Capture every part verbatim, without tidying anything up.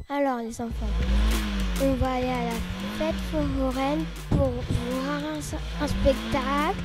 Alors les enfants, on va aller à la fête foraine pour voir un, un spectacle.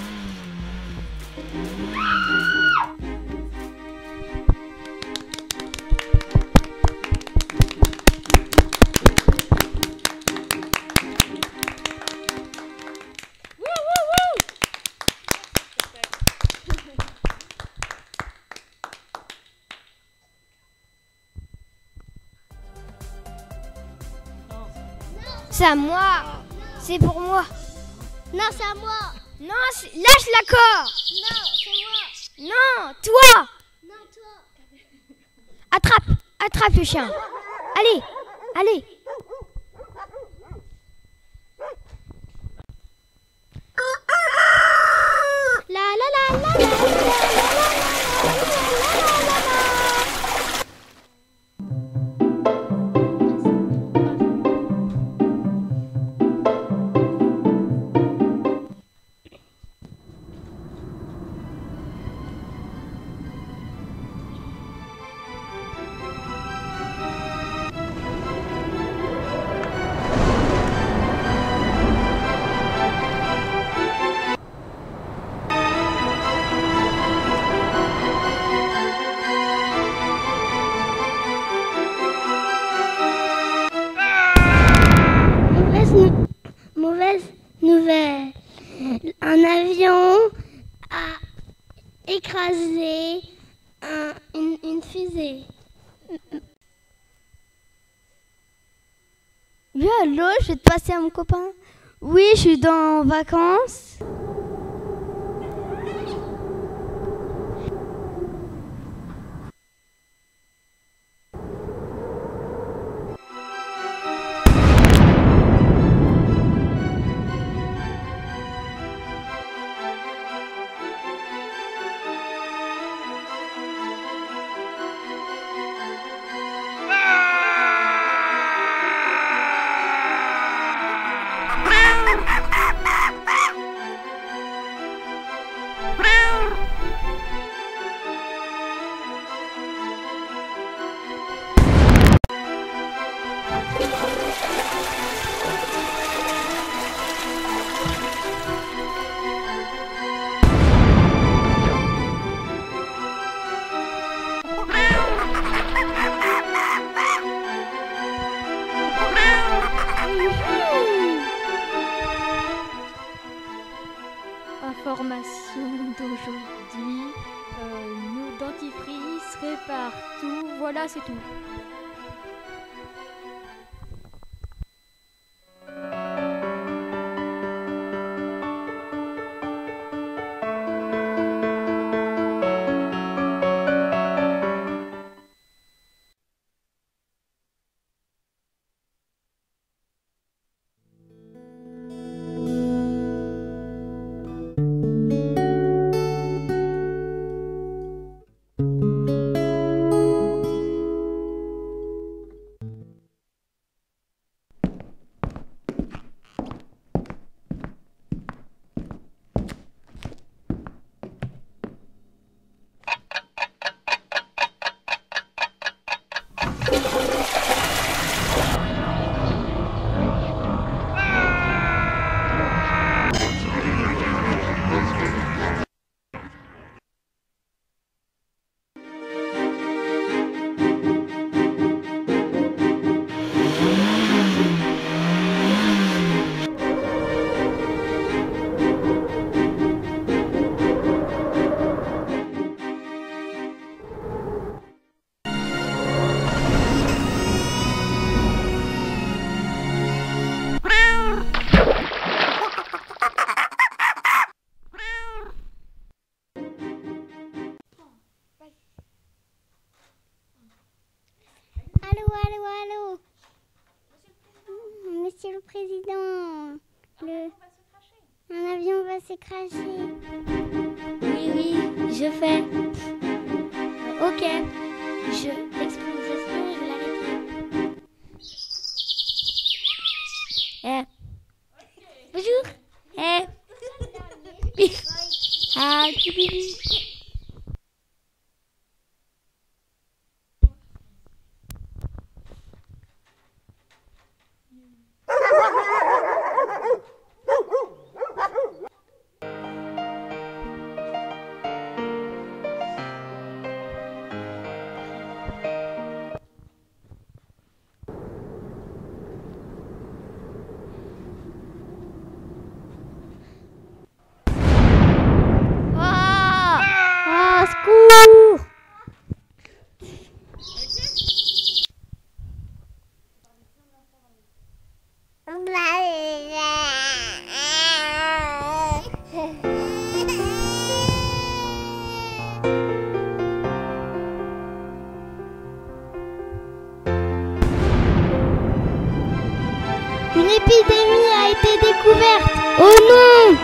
C'est à moi. C'est pour moi. Non, c'est à moi. Non, lâche l'accord. Non, c'est moi. Non, toi. Non, toi. Attrape, attrape le chien. Allez, allez. La la la la la la la la. Mauvaise nouvelle. Un avion a écrasé un, une, une fusée. Oui, allô, je vais te passer à mon copain. Oui, je suis dans vacances. Information d'aujourd'hui, euh, nos dentifrices réparent tout, voilà c'est tout. Monsieur le Président, le... un avion va se cracher. Oui, oui, je fais. Ok, je l'explosion, je vais l'arrêter. Eh, bonjour. Eh, ah, bibi. secours! Une épidémie a été découverte. Oh non!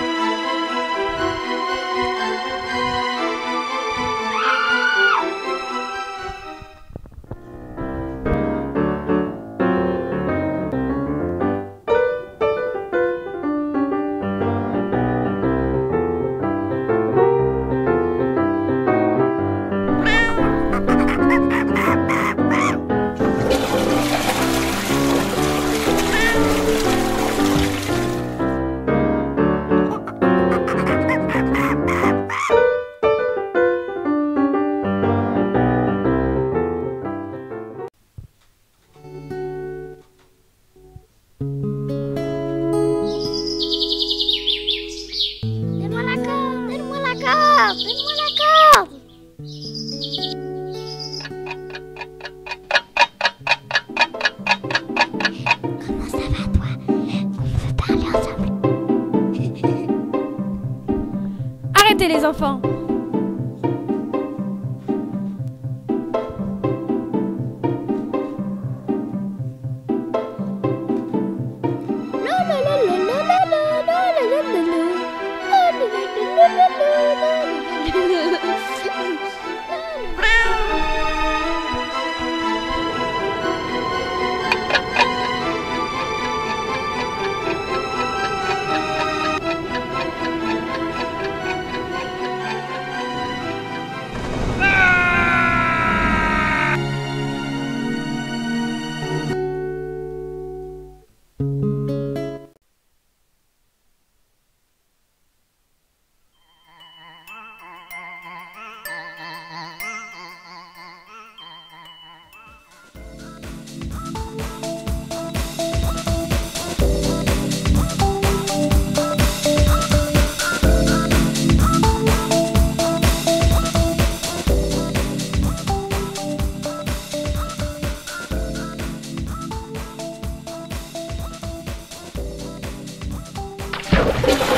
Donne-moi la corde, donne-moi la corde, donne-moi la corde. Comment ça va toi? On veut parler ensemble. Arrêtez les enfants! Thank you.